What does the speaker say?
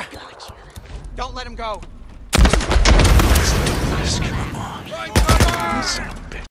Gotcha. Don't let him go. Let's do this. Come on. Run, cover! You son of a bitch.